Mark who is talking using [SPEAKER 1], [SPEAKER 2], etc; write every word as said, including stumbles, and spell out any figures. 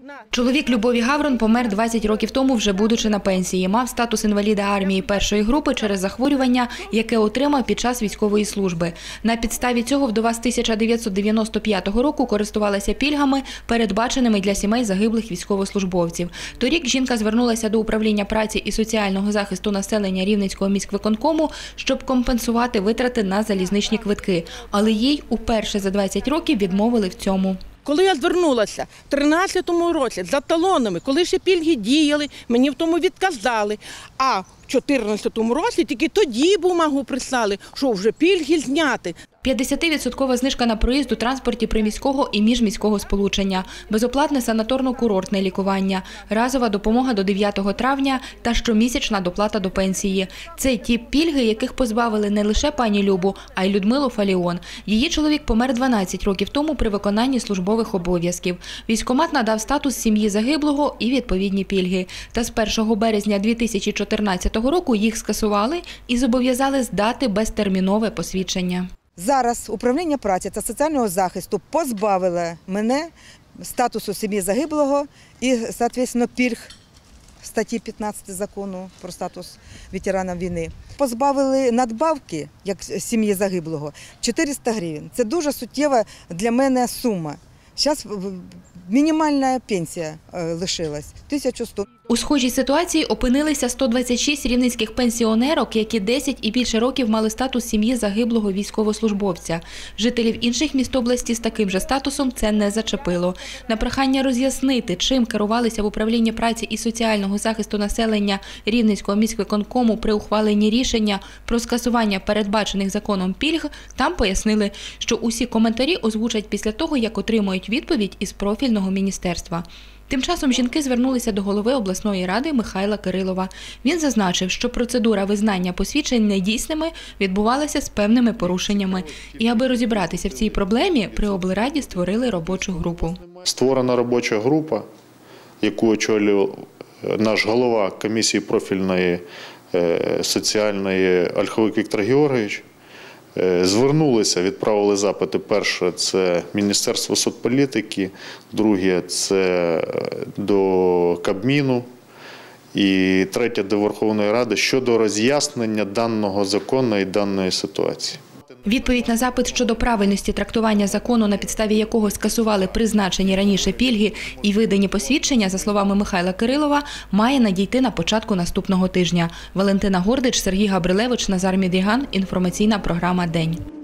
[SPEAKER 1] Чоловік Любові Гаврон помер двадцять років тому, вже будучи на пенсії. Мав статус інваліда армії першої групи через захворювання, яке отримав під час військової служби. На підставі цього вдова з тисяча дев'ятсот дев'яносто п'ятого року користувалася пільгами, передбаченими для сімей загиблих військовослужбовців. Торік жінка звернулася до управління праці і соціального захисту населення Рівненського міськвиконкому, щоб компенсувати витрати на залізничні квитки. Але їй уперше за двадцять років відмовили в цьому.
[SPEAKER 2] Коли я звернулася в тринадцятому році за талонами, коли ще пільги діяли, мені в тому відказали. А в чотирнадцятому році тільки тоді бумагу прислали, що вже пільги зняті.
[SPEAKER 1] п'ятдесятивідсоткова знижка на проїзд у транспорті приміського і міжміського сполучення, безоплатне санаторно-курортне лікування, разова допомога до дев'ятого травня та щомісячна доплата до пенсії. Це ті пільги, яких позбавили не лише пані Любу, а й Людмилу Фаліон. Її чоловік помер дванадцять років тому при виконанні службових обов'язків. Військкомат надав статус сім'ї загиблого і відповідні пільги. Та з першого березня дві тисячі чотирнадцятого року їх скасували і зобов'язали здати безтермінове посвідчення.
[SPEAKER 3] Зараз управління праці та соціального захисту позбавило мене статусу сім'ї загиблого і, відповідно, пільг статті п'ятнадцять закону про статус ветерана війни. Позбавили надбавки, як сім'ї загиблого, чотириста гривень. Це дуже суттєва для мене сума. Зараз мінімальна пенсія лишилась – тисяча сто.
[SPEAKER 1] У схожій ситуації опинилися сто двадцять шість рівненських пенсіонерок, які десять і більше років мали статус сім'ї загиблого військовослужбовця. Жителів інших міст області з таким же статусом це не зачепило. На прохання роз'яснити, чим керувалися в управлінні праці і соціального захисту населення Рівненського міськвиконкому при ухваленні рішення про скасування передбачених законом пільг, там пояснили, що усі коментарі озвучать після того, як отримують відповідь із профільного міністерства. Тим часом жінки звернулися до голови обласної ради Михайла Кирилова. Він зазначив, що процедура визнання посвідчень недійсними відбувалася з певними порушеннями. І аби розібратися в цій проблемі, при облраді створили робочу групу.
[SPEAKER 4] Створена робоча група, яку очолював наш голова комісії профільної соціальної Ольховик Віктор Георгійович. Звернулися, відправили запити. Перше – це Міністерство соцполітики, друге – це до Кабміну і третє – до Верховної Ради щодо роз'яснення даного закону і даної ситуації.
[SPEAKER 1] Відповідь на запит щодо правильності трактування закону, на підставі якого скасували призначені раніше пільги і видані посвідчення, за словами Михайла Кирилова, має надійти на початку наступного тижня. Валентина Гордич, Сергій Габрилевич, Назар Мідріган. Інформаційна програма «День».